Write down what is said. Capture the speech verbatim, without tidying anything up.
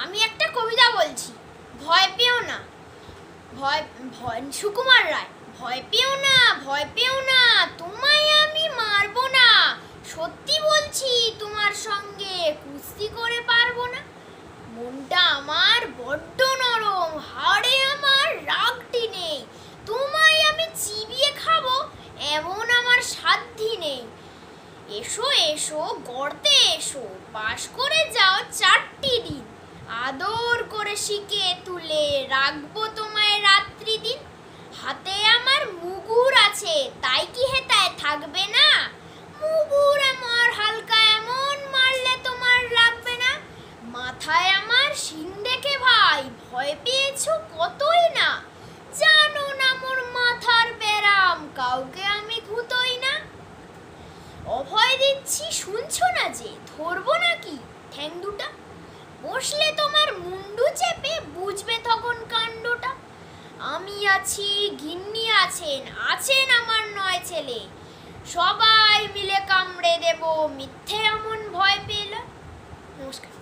আমি একটা কবিতা বলছি, ভয় পেও না। ভয় ভয় সুকুমার রায়। ভয় পেও না, ভয় পেও না, তোমায় আমি মারবো না। সত্যি বলছি তোমার সঙ্গে কুস্তি করে পারবো না। মনটা আমার বড্ড নরম, হাড়ে আমার রাগটি নেই। তোমায় আমি চিবিয়ে খাবো এমন আমার সাধ্যি নেই। এসো এসো গর্তে এসো, বাস করে যাও চারটি দিন। আদর করে শিখে তুলে রাখবো তোমায় রাত্রি দিন। হাতে আমার মুগুর আছে, তাই কি হেতায় থাকবে না? মুগুর আমার হালকা এমন মারলে তোমার লাগবে না। মাথায় আমার শিং দেখে ভাই ভয় পেয়েছো কতই না। জানো না মোর মাথার ব্যারাম, কাউকে আমি ঘুতোই না। অভয় দিচ্ছি শুনছো না যে, ধরবো নাকি ঠ্যাং দুটা? বসলে তোমার মুন্ডু চেপে বুঝবে তখন কাণ্ডটা। আমি আছি, গিন্নি আছেন, আছেন আমার নয় ছেলে। সবাই মিলে কামড়ে দেব মিথ্যে এমন ভয় পেলে। নমস্কার।